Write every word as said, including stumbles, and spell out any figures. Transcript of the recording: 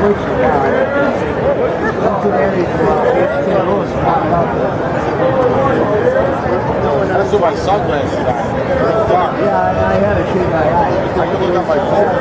switching now. That's what Eddie That's what my sunglasses are. Yeah, I, I had to shake my eyes. I can look at my phone.